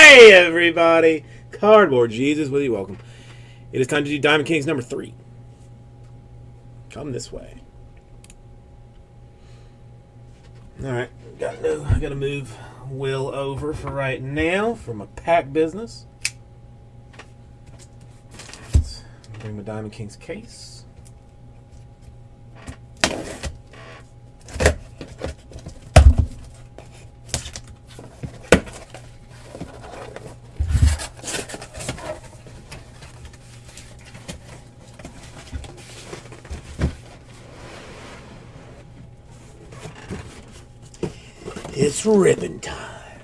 Hey everybody! Cardboard Jesus with you. Welcome. It is time to do Diamond Kings number 3. Come this way. Alright, I gotta move Will over for right now for my pack business. Let's bring my Diamond Kings case. It's ribbon time.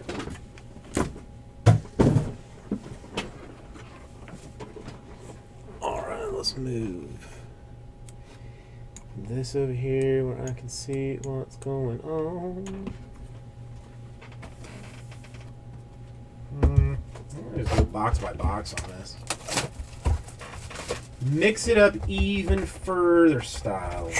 Alright, let's move this over here where I can see what's going on. Just go box by box on this. Mix it up even further style.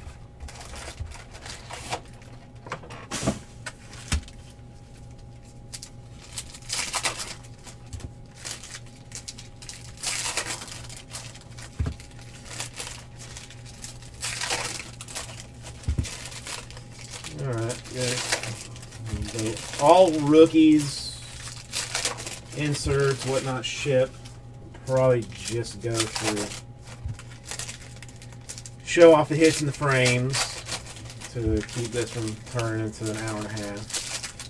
Alright, good. All rookies, inserts, whatnot, ship. Probably just go through. Show off the hits and the frames to keep this from turning into an hour and a half.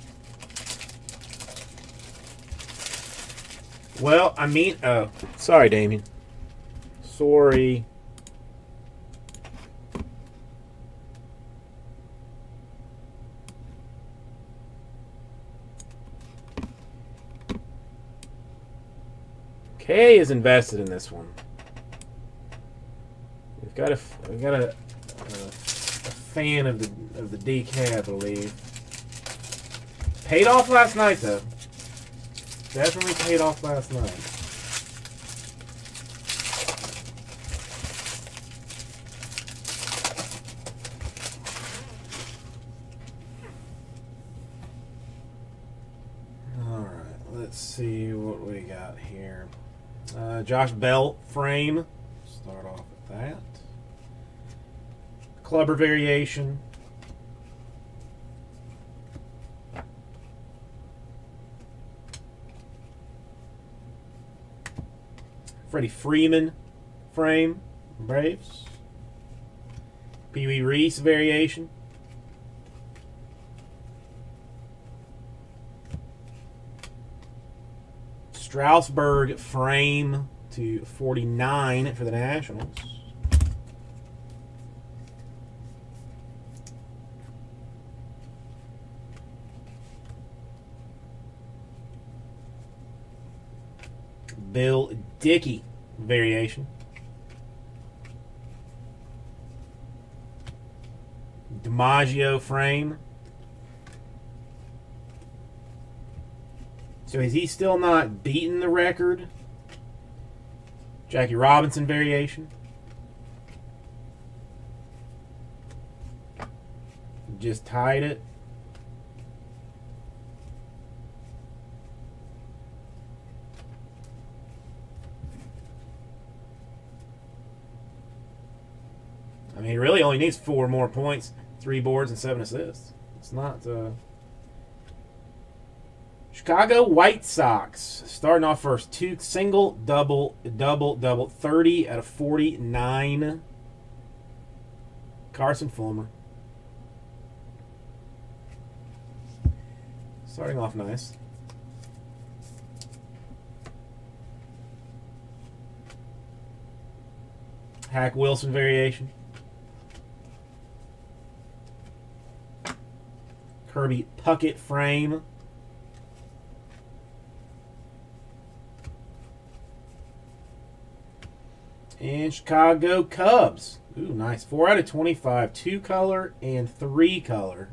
Well, I mean, oh, sorry, Damien. Sorry. Kay is invested in this one. We've got a fan of the DK, I believe. Paid off last night though. Definitely paid off last night. All right, let's see what we got here. Josh Bell frame. Start off with that. Clubber variation. Freddie Freeman frame. Braves. Pee Wee Reese variation. Strasburg frame to 49 for the Nationals. Bill Dickey variation. DiMaggio frame. So is he still not beaten the record? Jackie Robinson variation. Just tied it. I mean, he really only needs 4 more points, 3 boards, and 7 assists. It's not... Chicago White Sox starting off first. 2 single, double, 30 out of 49. Carson Fulmer. Starting off nice. Hack Wilson variation. Kirby Puckett frame. And Chicago Cubs. Ooh, nice. 4 out of 25. 2 color and 3 color.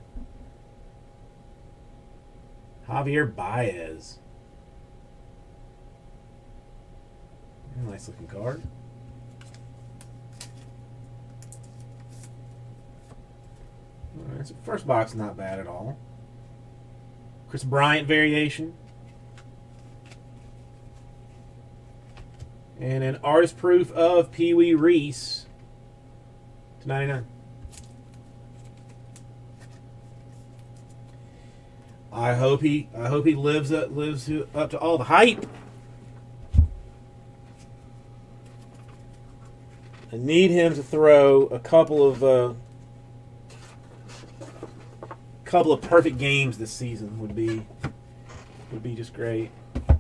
Javier Baez. Nice looking card. Alright, so first box not bad at all. Chris Bryant variation. And an artist proof of Pee Wee Reese to 99. I hope he lives up to all the hype. I need him to throw a couple of perfect games this season would be just great.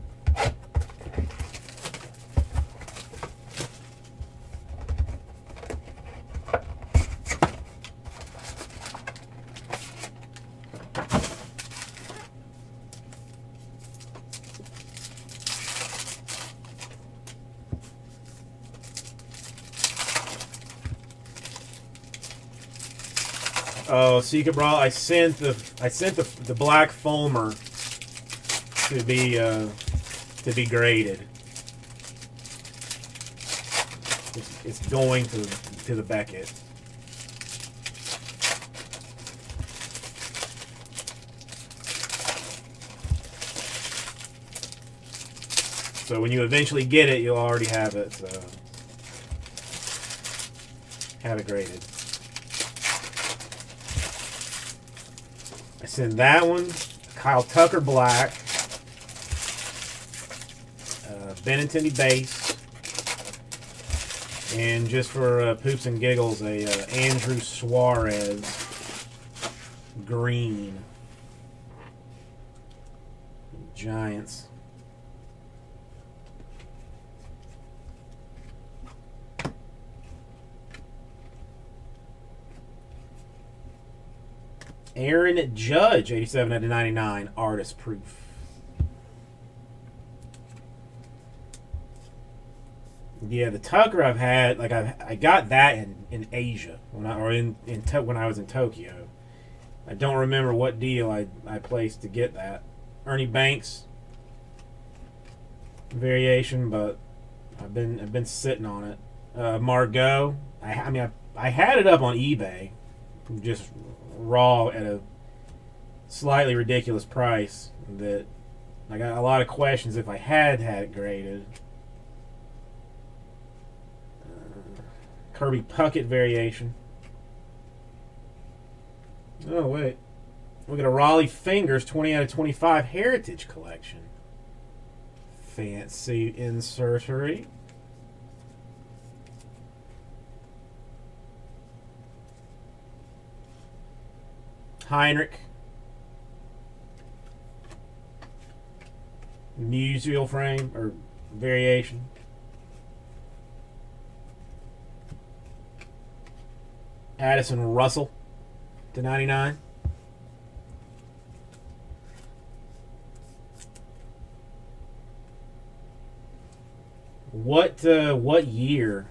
Oh, Secret Brawl! I sent the black Fulmer to be graded. It's going to the Beckett. So when you eventually get it, you'll already have it. So have it graded. I send that one, Kyle Tucker Black, Benintendi Base, and just for poops and giggles, a Andrew Suarez Green. Giants. Aaron Judge, 87 out of 99, artist proof. Yeah, the Tucker I've had, like I got that in Asia when I was in Tokyo. I don't remember what deal I placed to get that. Ernie Banks variation, but I've been sitting on it. Margot, I had it up on eBay, just raw at a slightly ridiculous price that I got a lot of questions if I had it graded. Kirby Puckett variation. Oh wait, we got a Raleigh Fingers 20 out of 25 Heritage Collection. Fancy insertery. Heinrich. Musial frame or variation. Addison Russell to 99. What year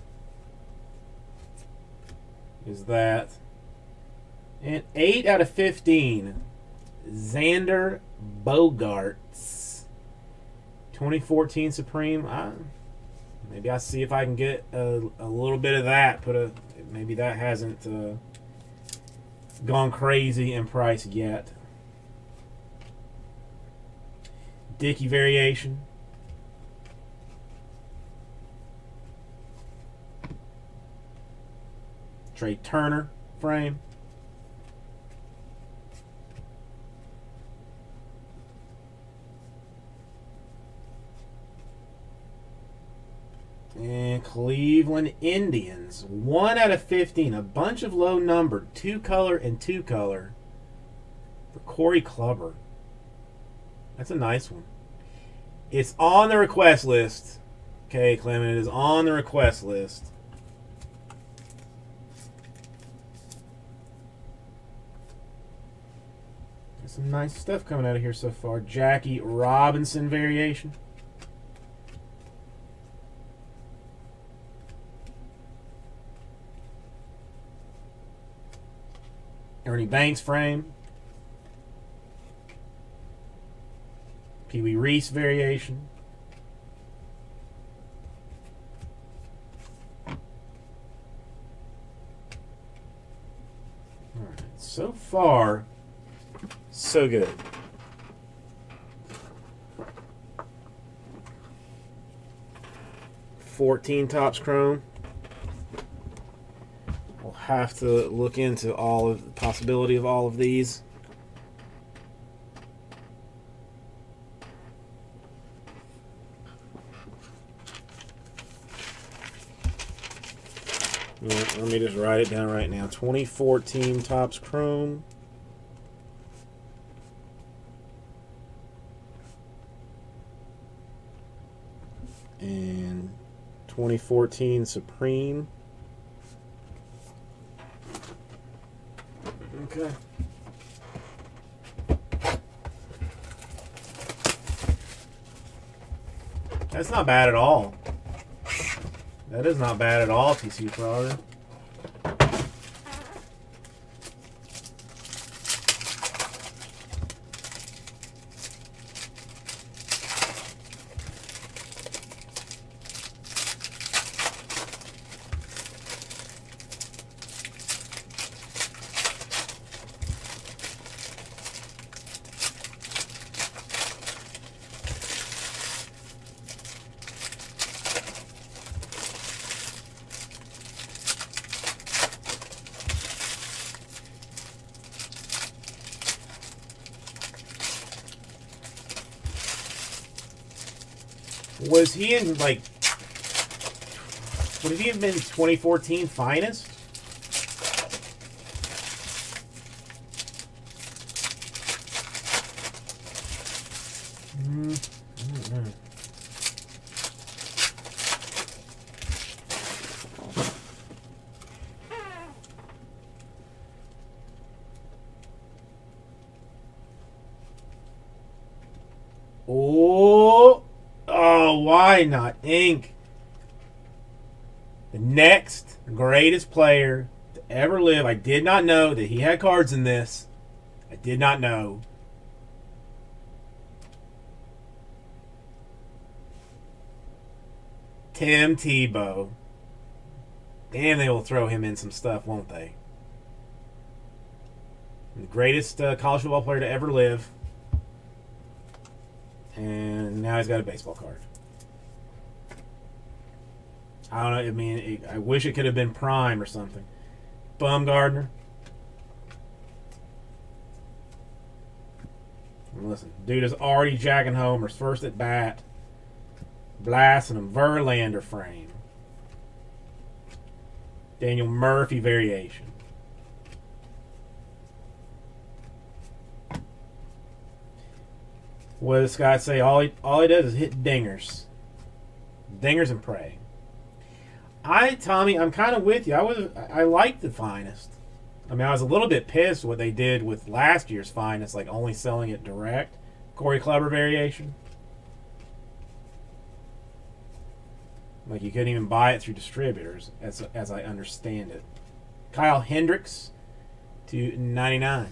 is that? And 8 out of 15, Xander Bogaerts, 2014 Supreme. Maybe I'll see if I can get a little bit of that. Maybe that hasn't gone crazy in price yet. Dickey variation. Trey Turner frame. And Cleveland Indians, 1 out of 15, a bunch of low numbered, 2-color and 2-color for Corey Kluber. That's a nice one. It's on the request list. Okay, Clement, it is on the request list. There's some nice stuff coming out of here so far. Jackie Robinson variation. Ernie Banks frame. Pee Wee Reese variation. Alright, so far, so good. 2014 Topps Chrome. We'll have to look into all of the possibility of all of these. Let me just write it down right now. 2014 Topps Chrome. And 2014 Supreme. Okay. That's not bad at all. That is not bad at all, TC Frogger. Was he in, like, would he have been 2014 finest? I don't know. Oh, why not ink? The next greatest player to ever live. I did not know that he had cards in this. I did not know. Tim Tebow. Damn, they will throw him in some stuff, won't they? The greatest college football player to ever live. And now he's got a baseball card. I don't know. I mean, I wish it could have been Prime or something. Bumgardner. Listen, dude is already jacking homers first at bat. Blasting him. Verlander frame. Daniel Murphy variation. What does this guy say? All he does is hit dingers. Dingers and pray. Tommy, I'm kind of with you. I like the finest. I mean, I was a little bit pissed what they did with last year's finest, like only selling it direct. Corey Kluber variation. Like you couldn't even buy it through distributors, as I understand it. Kyle Hendricks to 99.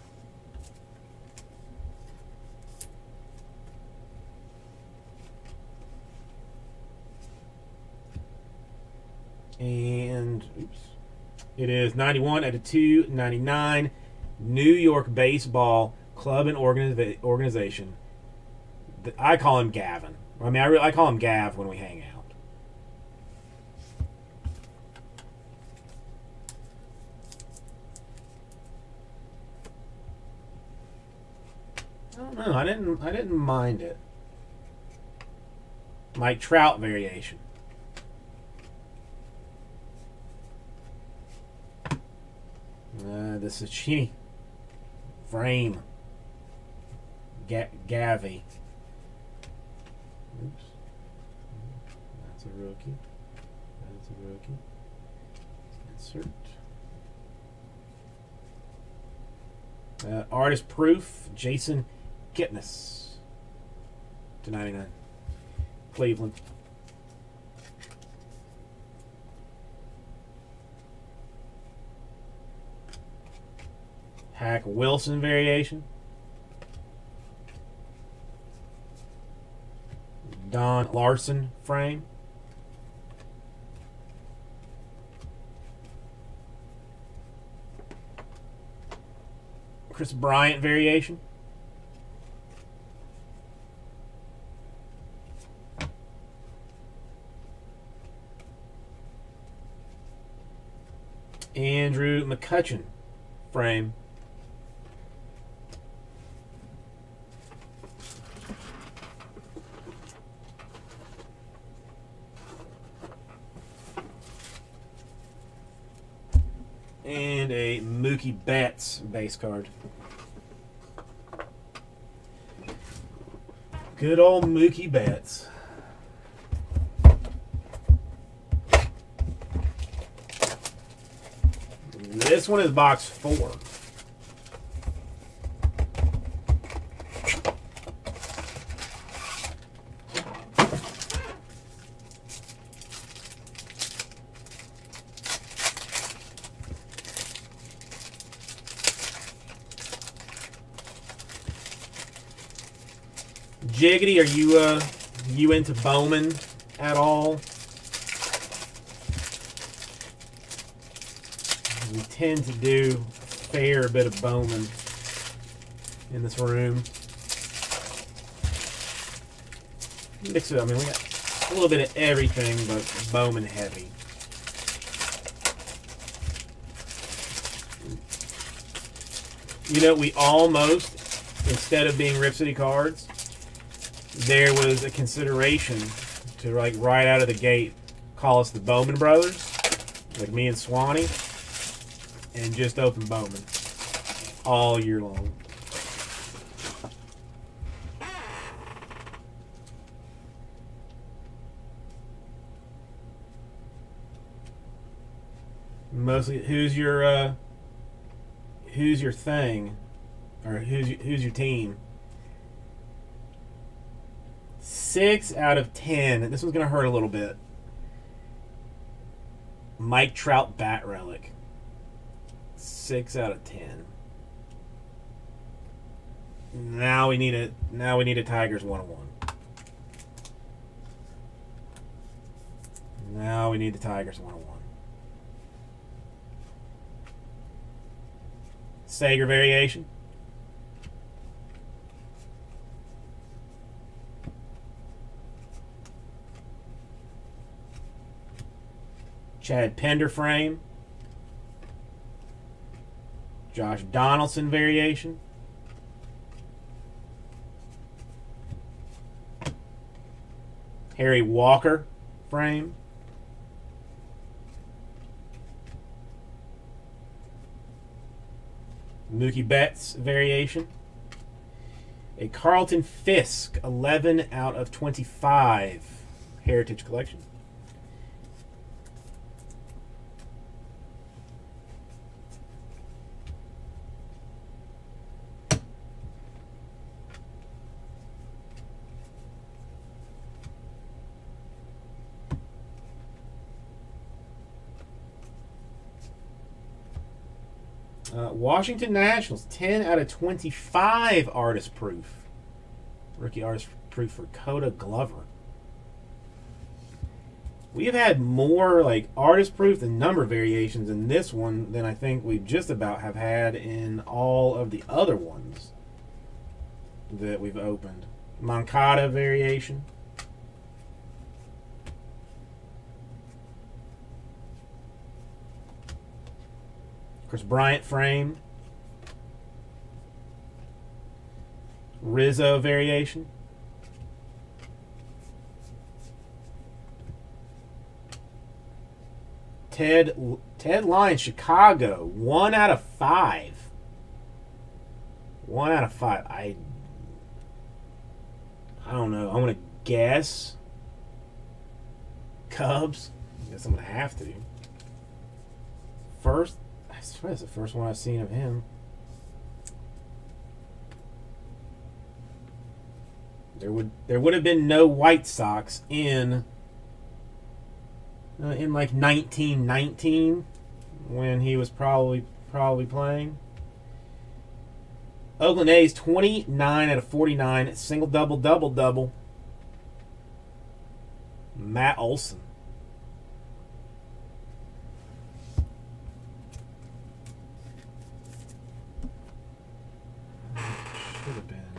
And oops, it is 91 out of 299. New York Baseball Club and Organization. I call him Gavin. I mean, I call him Gav when we hang out. I don't know. I didn't mind it. Mike Trout variation. The Cecchini frame. Gavi. Oops. That's a rookie. That's a rookie. Insert. Artist proof. Jason Kipnis to 99. Cleveland. Hack Wilson variation. Don Larson frame. Chris Bryant variation. Andrew McCutchen frame. And a Mookie Betts base card. Good old Mookie Betts. This one is box 4. Jiggity, are you into Bowman at all? We tend to do a fair bit of Bowman in this room. Mix it up. I mean, we got a little bit of everything, but Bowman heavy. You know, we almost, instead of being Rip City cards, there was a consideration to, like, right out of the gate, call us the Bowman Brothers, like me and Swanee, and just open Bowman all year long. Mostly, who's your thing, or who's your team? 6 out of 10. This one's going to hurt a little bit. Mike Trout bat relic. 6 out of 10. Now we need a Tigers 101. Now we need the Tigers 101. Sager variation. Chad Pender frame. Josh Donaldson variation. Harry Walker frame. Mookie Betts variation. A Carlton Fisk 11 out of 25 Heritage Collection. Washington Nationals, 10 out of 25 artist proof. Rookie artist proof for Coda Glover. We have had more like artist proof and number variations in this one than I think we just about have had in all of the other ones that we've opened. Moncada variation. Chris Bryant frame. Rizzo variation. Ted Lyons, Chicago, 1 out of 5. 1 out of 5. I don't know. I'm gonna guess Cubs. I guess I'm gonna have to. I swear it's the first one I've seen of him. There would have been no White Sox in like 1919 when he was probably playing. Oakland A's, 29 out of 49, single double. Matt Olson. Should have been.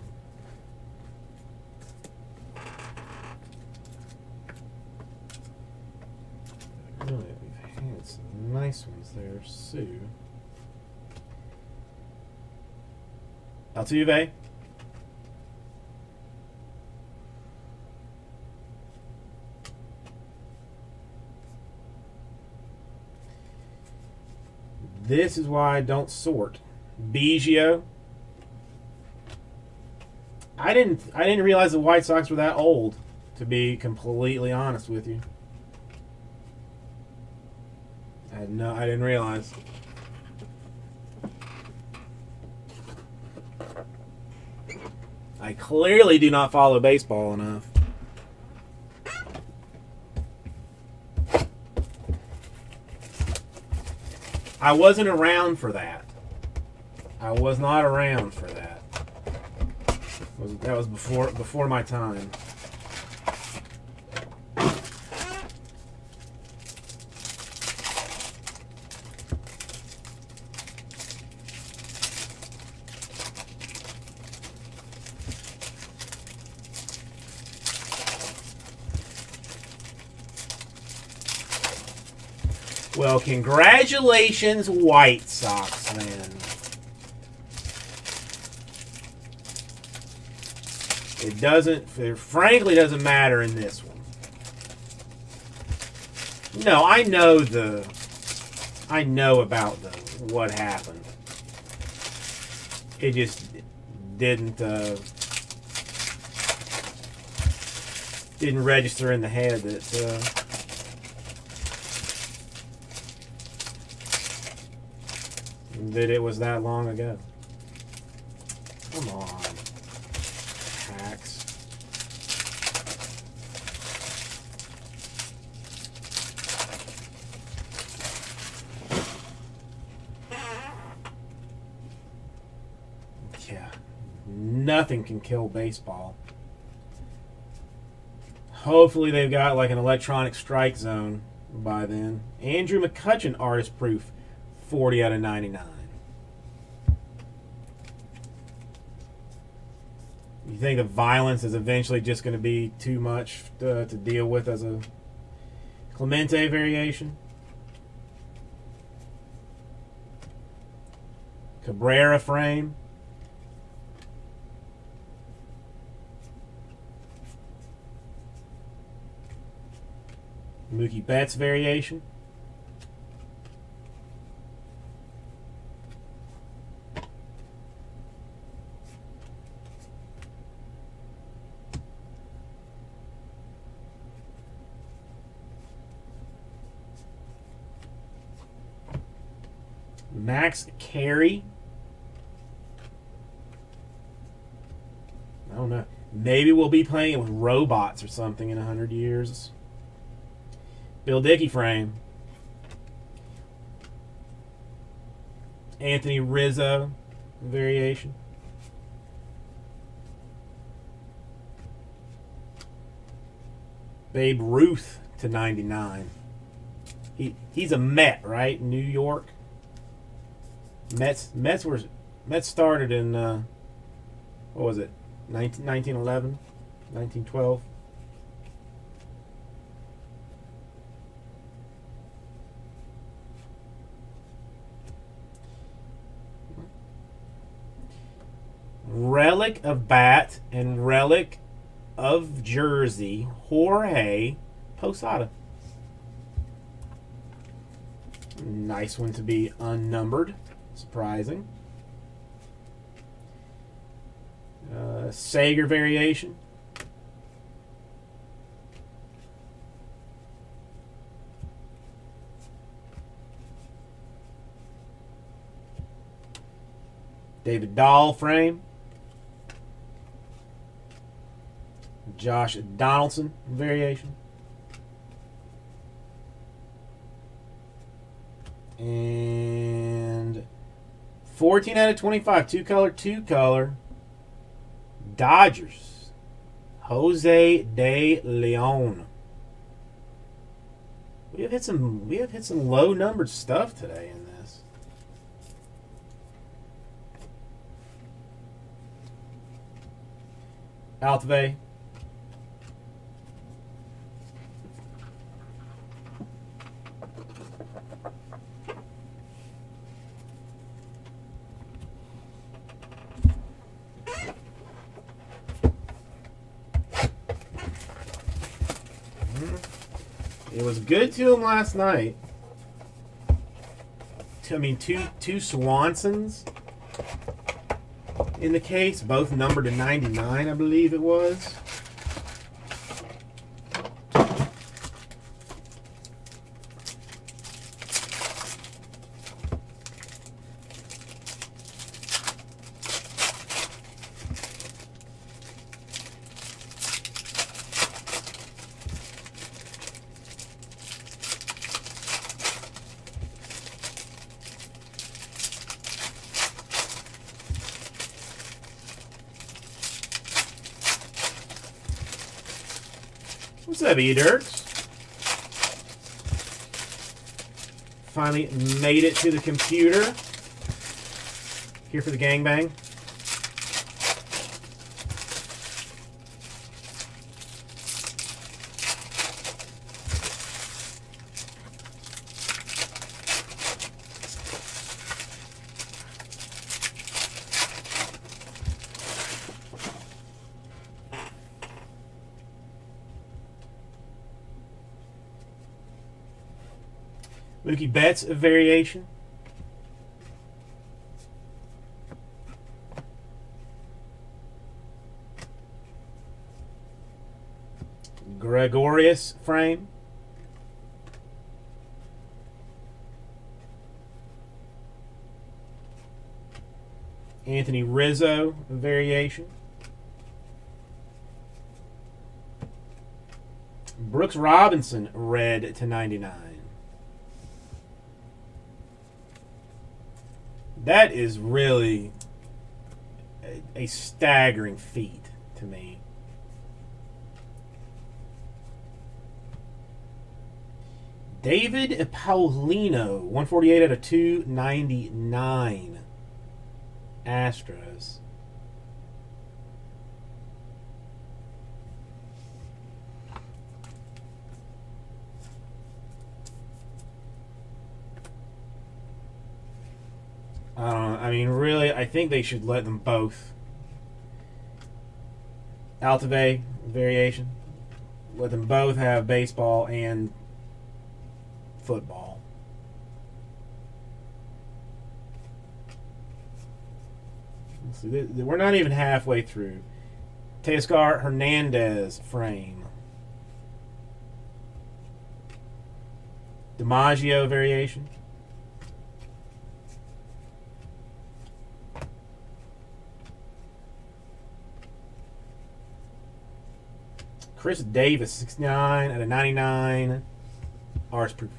Really, we've had. That's some nice ones there, Sue. Altuve. This is why I don't sort. Biggio. I didn't realize the White Sox were that old, to be completely honest with you. I didn't realize. I clearly do not follow baseball enough. I wasn't around for that. I was not around for that. That was before my time. Well, congratulations, White Sox, man. It frankly doesn't matter in this one. No, I know about what happened. It just didn't register in the head that it was that long ago. Come on. Hacks. Yeah. Nothing can kill baseball. Hopefully they've got like an electronic strike zone by then. Andrew McCutchen, artist proof. 40 out of 99. You think the violence is eventually just going to be too much to deal with as a Clemente variation? Cabrera frame. Mookie Betts variation. Max Carey. I don't know. Maybe we'll be playing it with robots or something in 100 years. Bill Dickey frame. Anthony Rizzo variation. Babe Ruth to 99. He's a Met, right? New York. Mets started in what was it? 1911, 1912. Relic of bat and relic of jersey, Jorge Posada. Nice one to be unnumbered. Surprising. Sager variation. David Dahl frame. Josh Donaldson variation. And 14 out of 25. Two color. Dodgers. Jose De Leon. We have hit some low numbered stuff today in this. Altuve. It was good to him last night. I mean, two Swansons in the case, both numbered to 99, I believe it was. What's up, E-Dirks? Finally made it to the computer. Here for the gangbang. Mookie Betts, a variation. Gregorius frame. Anthony Rizzo, a variation. Brooks Robinson, red to 99. That is really a staggering feat to me. David Paulino, 148 out of 299. Astros. I mean, really, I think they should let them both. Altuve, variation. Let them both have baseball and football. Let's see, we're not even halfway through. Teoscar Hernandez frame. DiMaggio variation. Chris Davis, 69 out of 99. Ours proof.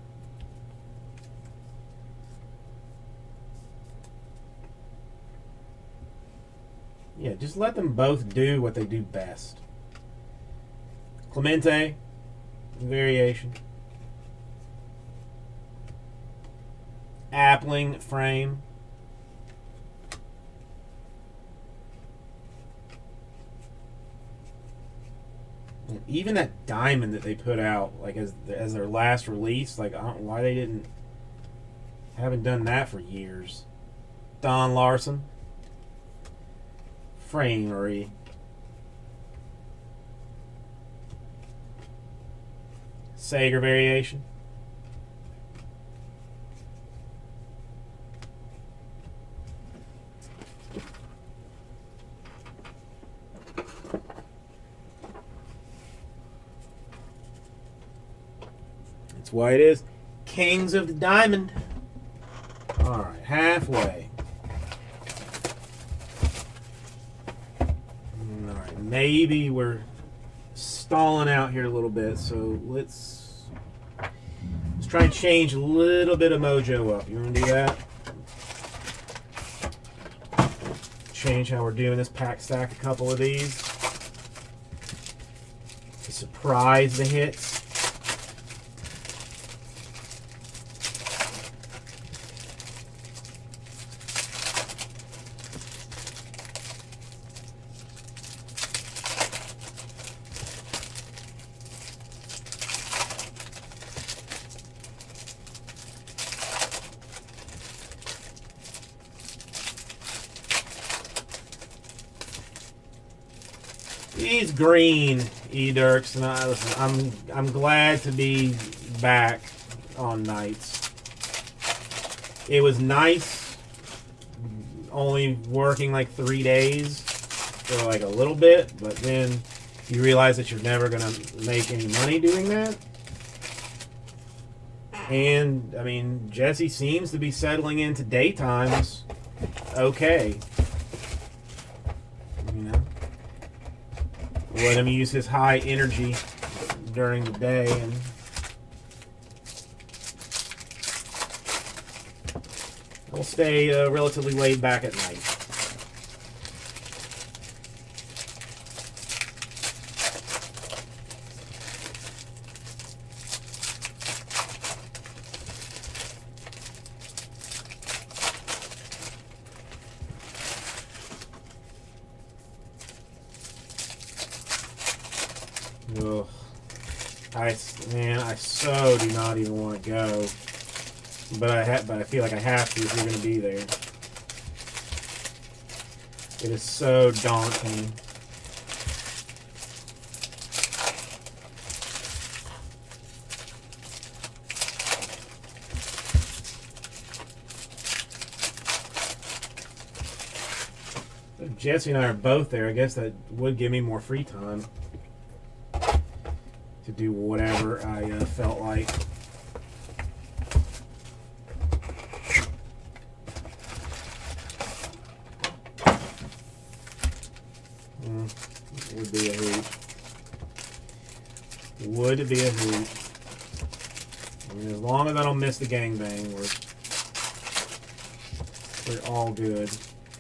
Yeah, just let them both do what they do best. Clemente, variation. Appling frame. And even that diamond that they put out, like as their last release, like I don't know why they haven't done that for years. Don Larson. Framery. Sager variation. That's why it is Kings of the Diamond. All right, halfway. All right, maybe we're stalling out here a little bit, so let's try and change a little bit of mojo up. You want to do that? Change how we're doing this. Pack stack a couple of these to surprise the hits. He's green E-Dirks, and I'm glad to be back on nights. It was nice only working like 3 days for like a little bit, but then you realize that you're never gonna make any money doing that. And I mean, Jesse seems to be settling into daytimes okay. You know, let him use his high energy during the day, and he'll stay relatively laid back at night. Ugh. I so do not even want to go, but I feel like I have to if you're going to be there. It is so daunting. If Jesse and I are both there, I guess that would give me more free time to do whatever I felt like. Would be a hoot. Would be a hoot. I mean, as long as I don't miss the gangbang, we're all good.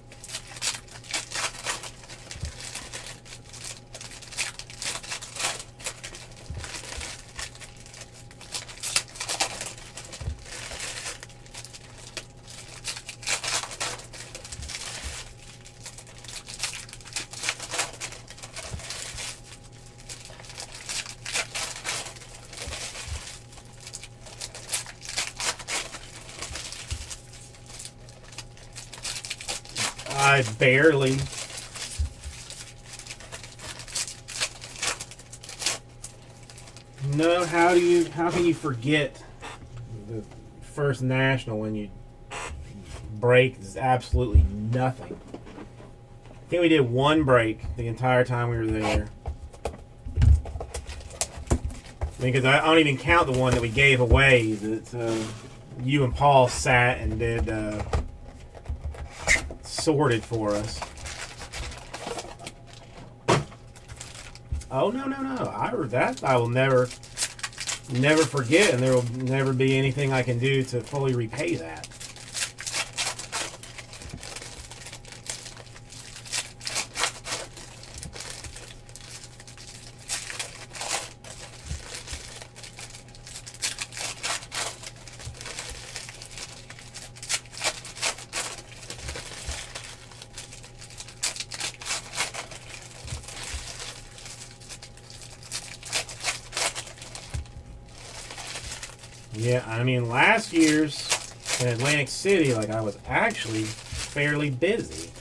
I barely. No, how can you forget the first national when you break is absolutely nothing. I think we did one break the entire time we were there. Because I don't even count the one that we gave away that you and Paul sat and did sorted for us. Oh, no. I will never forget, and there will never be anything I can do to fully repay that. Yeah, I mean, last year's in Atlantic City, like, I was actually fairly busy.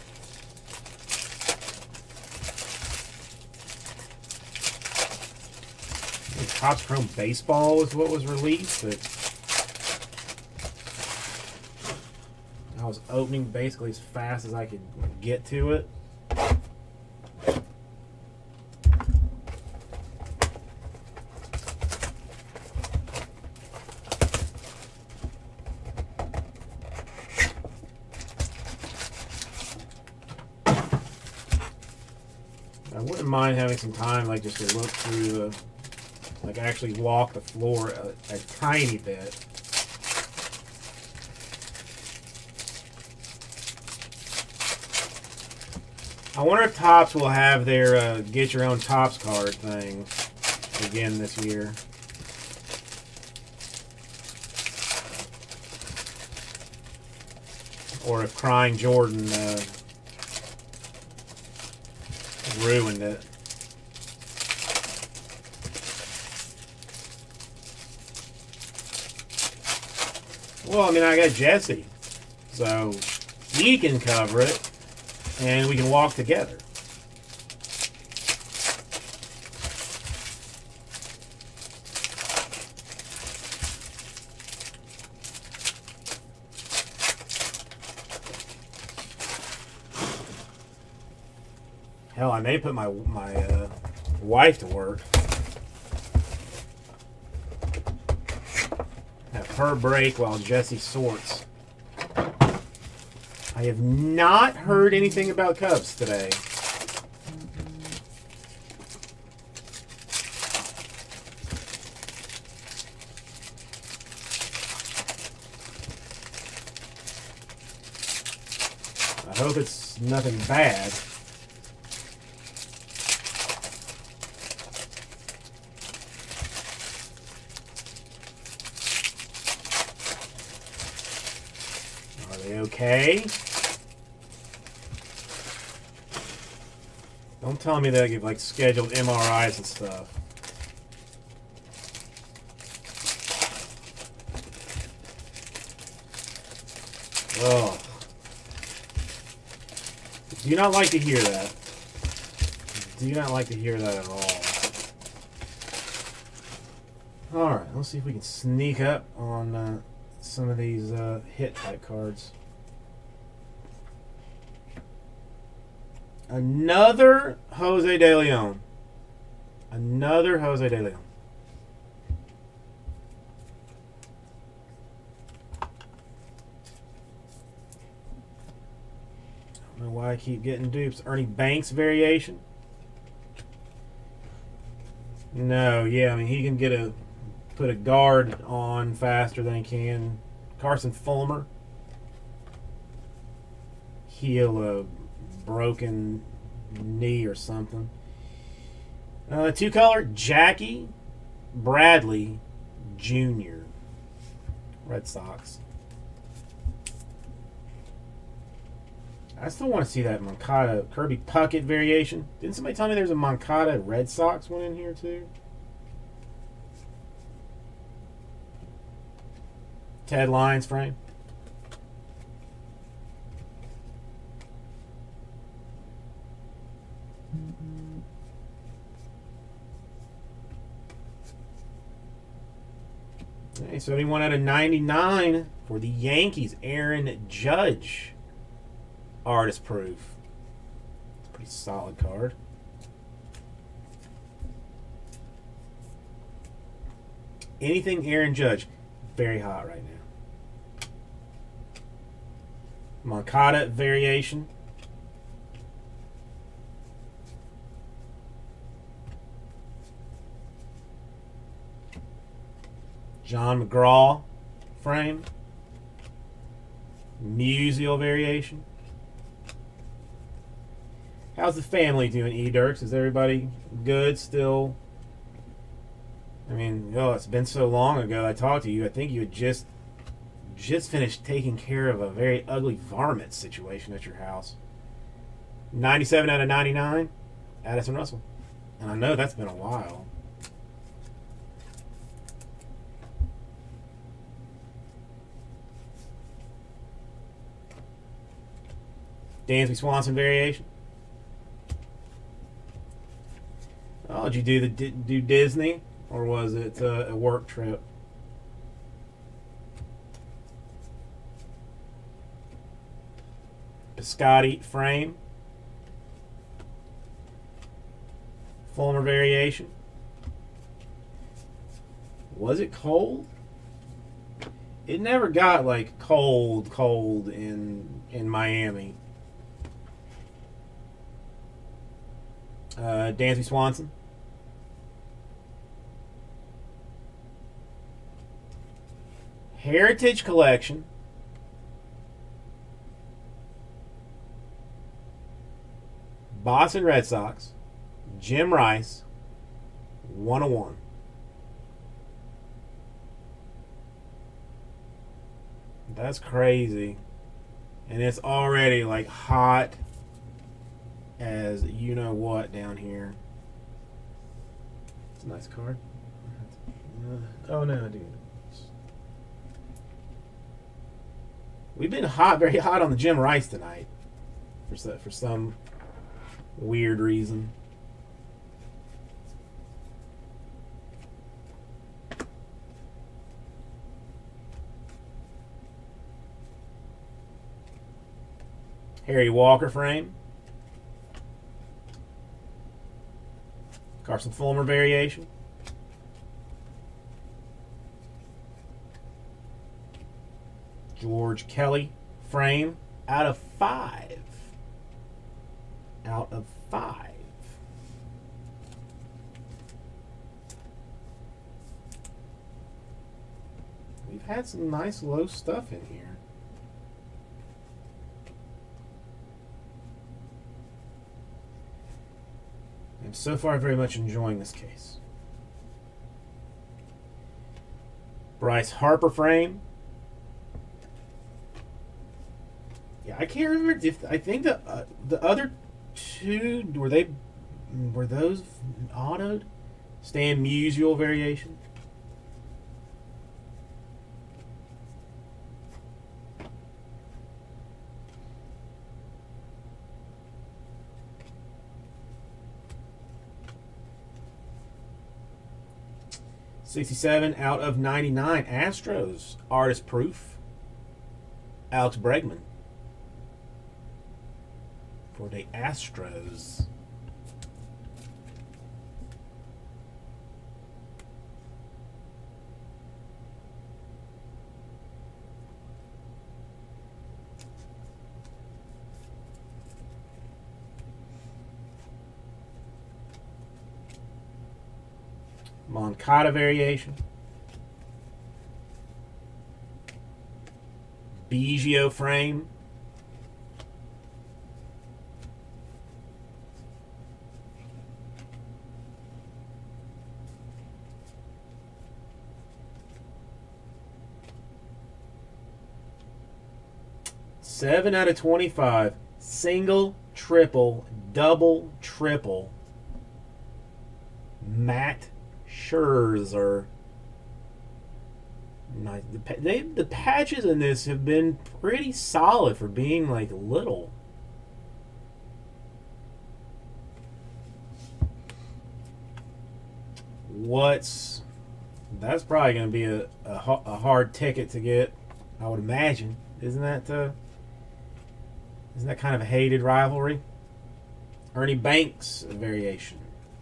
Topps Chrome Baseball was what was released, but I was opening basically as fast as I could get to it. I wouldn't mind having some time, like, just to look through the, like, actually walk the floor a tiny bit. I wonder if Topps will have their get your own Topps card thing again this year. Or if Crying Jordan ruined it. Well, I mean, I got Jesse, so he can cover it, and we can walk together. Hell, I may put my wife to work. Have her break while Jesse sorts. I have not heard anything about Cubs today. I hope it's nothing bad. Are they okay? Don't tell me they give like scheduled MRIs and stuff. Oh. Do not like to hear that. Do not like to hear that at all. Alright, let's see if we can sneak up on some of these hit type cards. Another Jose De Leon. Another Jose De Leon. I don't know why I keep getting dupes. Ernie Banks variation. No, yeah, I mean he can put a guard on faster than he can. Carson Fulmer. Heal a broken knee or something. Two-color Jackie Bradley Jr. Red Sox. I still want to see that Moncada Kirby Puckett variation. Didn't somebody tell me there's a Moncada Red Sox one in here too? Ted Lyons frame. Okay, 71 out of 99 for the Yankees. Aaron Judge. Artist proof. It's a pretty solid card. Anything Aaron Judge, very hot right now. Moncada variation. John McGraw frame. Musial variation. How's the family doing, E-Dirks? Is everybody good still? I mean, oh, it's been so long ago I talked to you. I think you had just finished taking care of a very ugly varmint situation at your house. 97 out of 99, Addison Russell. And I know that's been a while. Dansby Swanson variation. Oh, did you do Disney, or was it a work trip? Piscotty frame. Fulmer variation. Was it cold? It never got like cold in Miami. Dansby Swanson. Heritage Collection. Boston Red Sox. Jim Rice. 101. That's crazy. And it's already like hot as you know what down here. It's a nice card. Oh no, I do. We've been hot, very hot on the Jim Rice tonight, for some weird reason. Harry Walker frame. Carson Fulmer variation. George Kelly frame out of 5. Out of 5. We've had some nice low stuff in here. I'm so far very much enjoying this case. Bryce Harper frame. Yeah, I can't remember if I think the other two were those autoed? Stan Musial variation. '67 out of 99. Astros artist proof. Alex Bregman for the Astros. Moncada variation. Biggio frame. Seven out of 25. Single, triple, double, triple. Matt Scherzer. Nice. The patches in this have been pretty solid for being like little. That's probably going to be a hard ticket to get, I would imagine. Isn't that kind of a hated rivalry? Ernie Banks variation.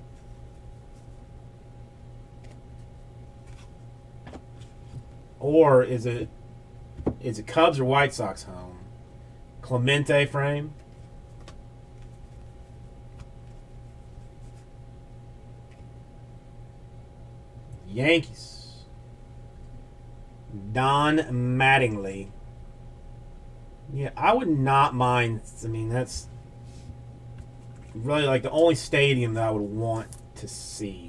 Or is it Cubs or White Sox home? Clemente frame. Yankees. Don Mattingly. Yeah, I would not mind. I mean, that's really like the only stadium that I would want to see.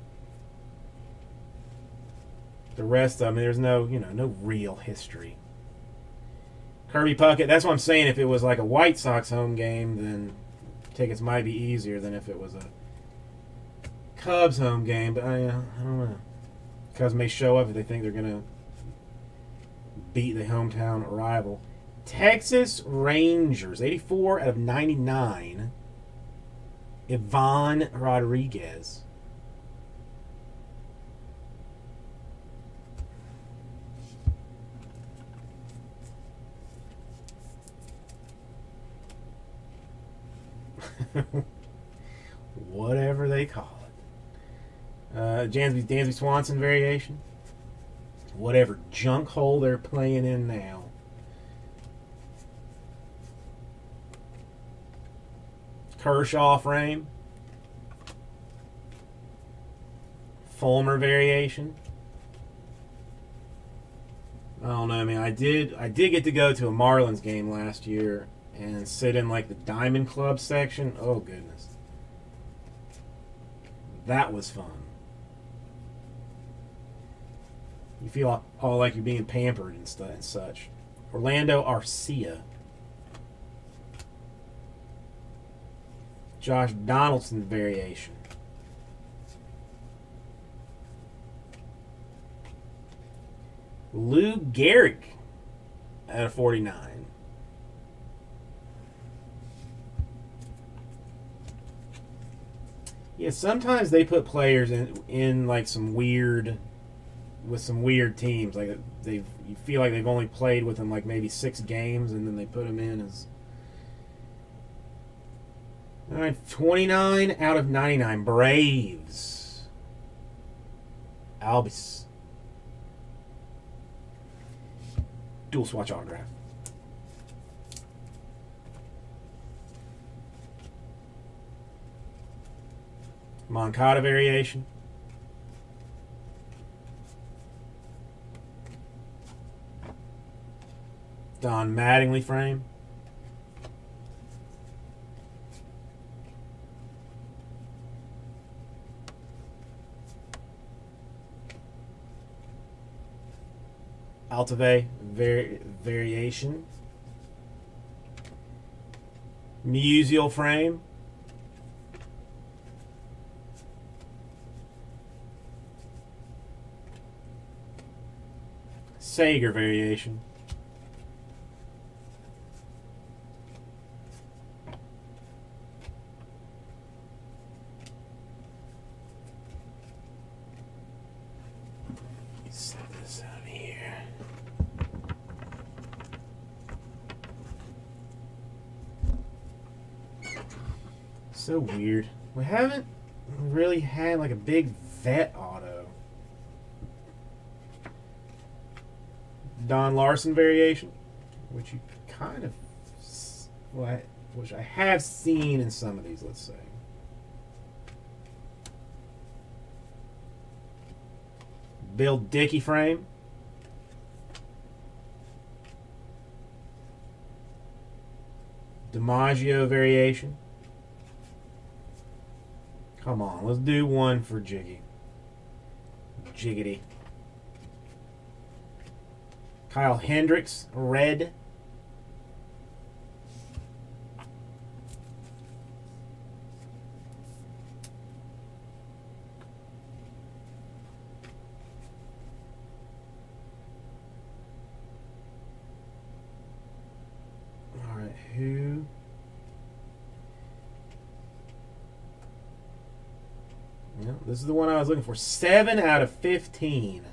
The rest, I mean, there's no real history. Kirby Puckett, that's what I'm saying. If it was like a White Sox home game, then tickets might be easier than if it was a Cubs home game. But I don't know. Cubs may show up if they think they're going to beat the hometown rival. Texas Rangers, 84 out of 99. Ivan Rodriguez. Whatever they call it. Dansby Swanson variation. Whatever junk hole they're playing in now. Kershaw frame. Fulmer variation. I don't know. I mean, I did get to go to a Marlins game last year and sit in like the Diamond Club section. Oh goodness, that was fun. You feel all like you're being pampered and stuff and such. Orlando Arcia. Josh Donaldson variation. Lou Gehrig at a 49. Yeah, sometimes they put players in like some weird teams. Like you feel like they've only played with them like maybe 6 games, and then they put them in as All right, 29 out of 99. Braves. Albus. Dual swatch autograph. Moncada variation. Don Mattingly frame. Altuve variation. Musial frame. Sager variation. Set this out of here. So weird. We haven't really had like a big vet auto. Don Larson variation, which you kind of, well, which I have seen in some of these, let's say. Bill Dickey frame. DiMaggio variation. Come on, let's do one for Jiggy. Jiggity. Kyle Hendricks, red. All right, who? Yeah, this is the one I was looking for. 7 out of 15.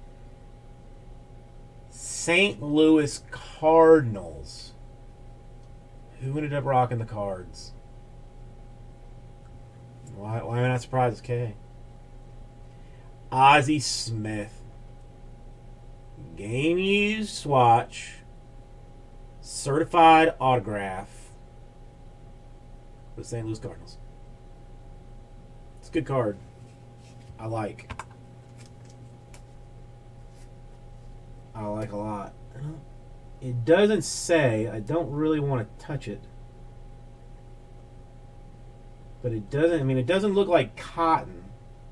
St. Louis Cardinals. Who ended up rocking the Cards? Why am I not surprised it's K? Ozzie Smith. Game used swatch. Certified autograph. For the St. Louis Cardinals. It's a good card. I like a lot. It doesn't say. I don't really want to touch it. But it doesn't, I mean, it doesn't look like cotton.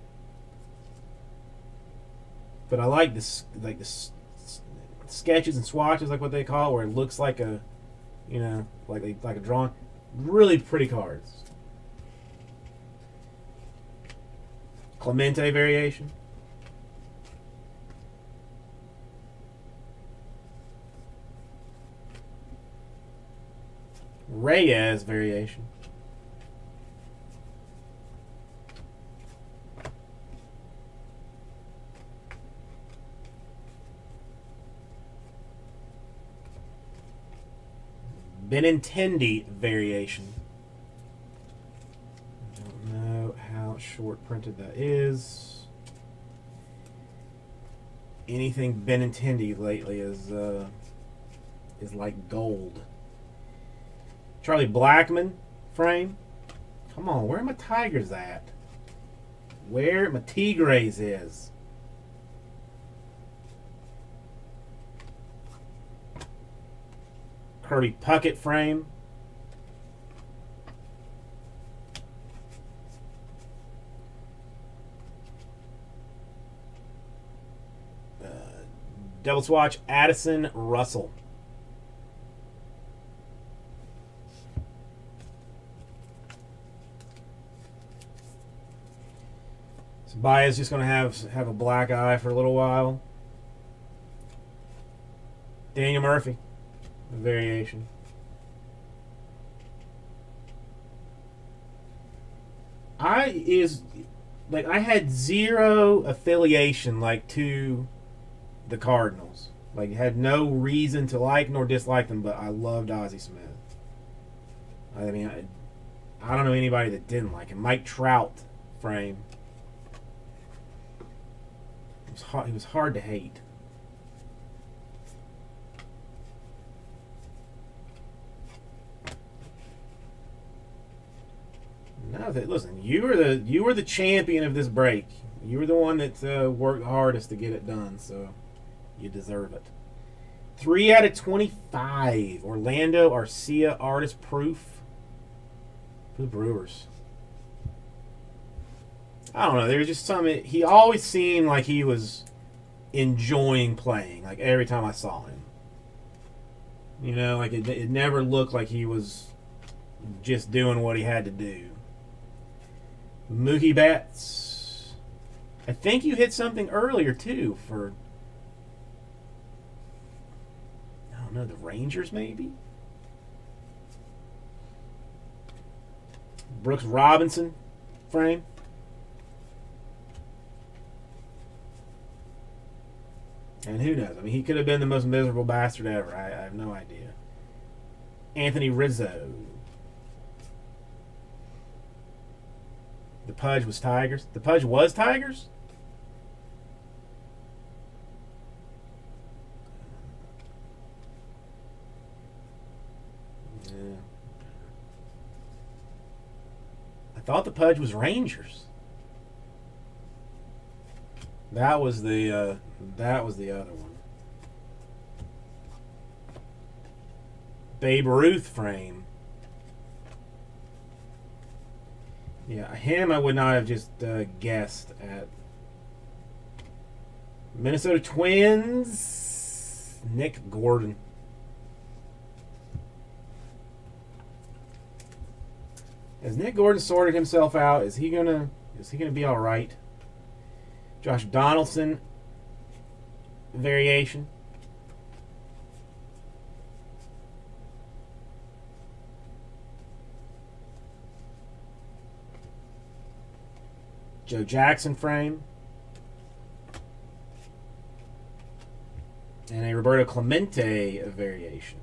But I like this, like this sketches and swatches, like what they call it, where it looks like a, you know, like a drawing. Really pretty cards. Clemente variation. Reyes variation. Benintendi variation. Don't know how short printed that is. Anything Benintendi lately is like gold. Charlie Blackmon frame. Come on, where are my Tigers at? Where my Tigres is? Kirby Puckett frame. Double swatch Addison Russell. So Baez just going to have a black eye for a little while. Daniel Murphy. Variation. I had zero affiliation to the Cardinals. Like, had no reason to like nor dislike them, but I loved Ozzie Smith. I mean, I don't know anybody that didn't like him. Mike Trout frame. He was hard to hate. No, listen. You were the champion of this break. You were the one that worked hardest to get it done, so you deserve it. 3 out of 25. Orlando Arcia Artist Proof. For the Brewers. I don't know. There was just something. He always seemed like he was enjoying playing. Like every time I saw him. You know, like it never looked like he was just doing what he had to do. Mookie Betts. I think you hit something earlier too for, I don't know, the Rangers maybe? Brooks Robinson frame. And who knows? I mean, he could have been the most miserable bastard ever. I have no idea. Anthony Rizzo. The Pudge was Tigers. The Pudge was Tigers? Yeah. I thought the Pudge was Rangers. That was the other one. Babe Ruth frame. Yeah, him I would not have just guessed at. Minnesota Twins. Nick Gordon. Has Nick Gordon sorted himself out? Is he gonna be all right? Josh Donaldson variation. Joe Jackson frame. And a Roberto Clemente variation.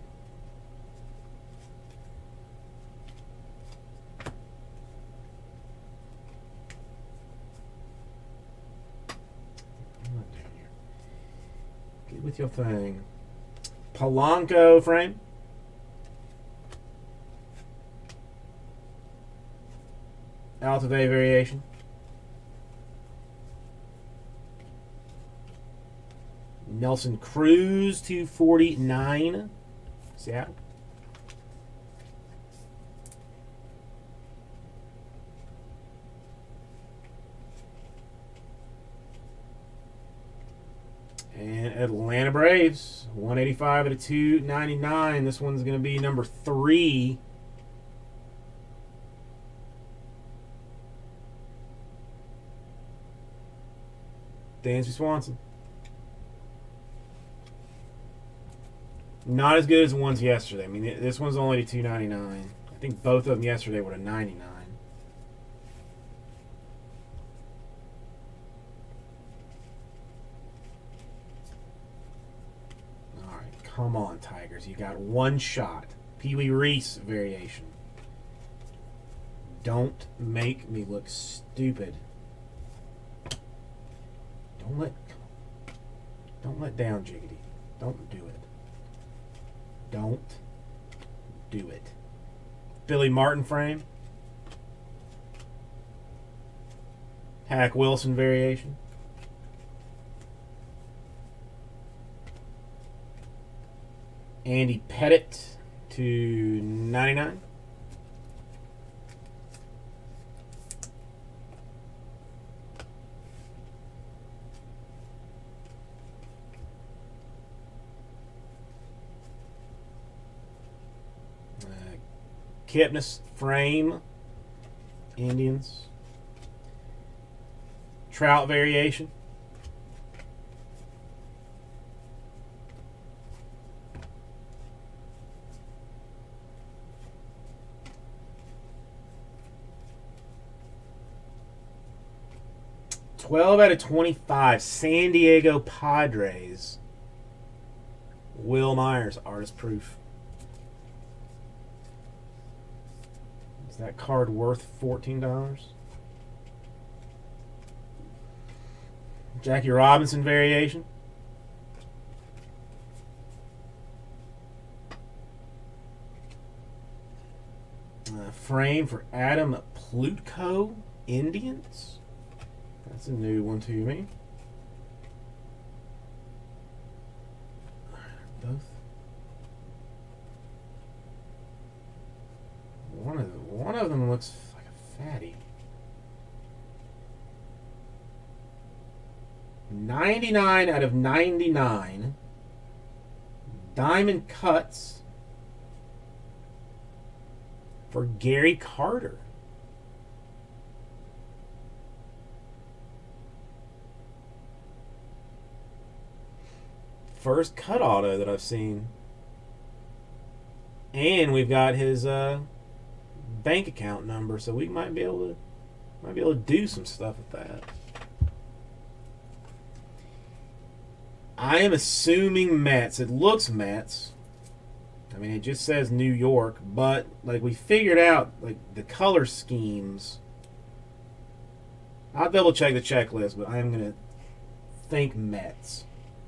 Get with your thing. Polanco frame. Altuve variation. Nelson Cruz to 49. Seattle. And Atlanta Braves, 185 out of 299. This one's going to be number 3. Dansby Swanson. Not as good as the ones yesterday. I mean, this one's only to $2.99. I think both of them yesterday were to $99. All right, come on, Tigers. You got one shot. Pee Wee Reese variation. Don't make me look stupid. Don't let down, Jiggity. Don't do it. Don't do it. Billy Martin frame. Hack Wilson variation. Andy Pettit to 99. Kipnis frame. Indians. Trout variation. $12 out of 25. San Diego Padres. Will Myers, Artist Proof. Is that card worth $14? Jackie Robinson variation. Frame for Adam Plutko, Indians. That's a new one to me. Both. One of them looks like a fatty. 99 out of 99. Diamond cuts for Gary Carter. First cut auto that I've seen. And we've got his bank account number, so we might be able to do some stuff with that. I am assuming Mets. It looks Mets. I mean, it just says New York, but like we figured out, like the color schemes. I'll double check the checklist, but I am gonna think Mets.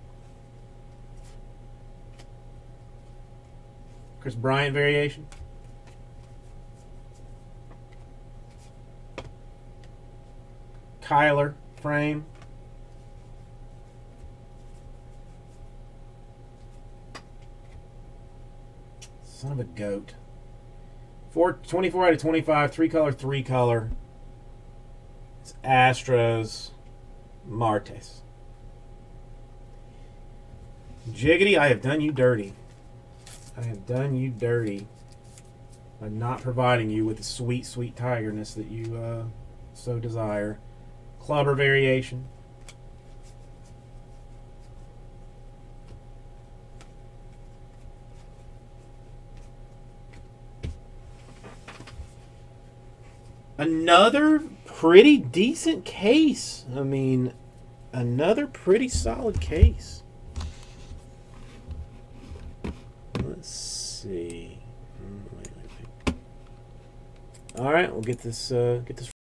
Chris Bryant variation. Kyler frame. Son of a goat. 24 out of 25, 3 color. It's Astros Martes. Jiggity, I have done you dirty. I have done you dirty by not providing you with the sweet, sweet tigerness that you so desire. Clubber variation. Another pretty decent case. I mean, another pretty solid case. Let's see. All right, we'll get this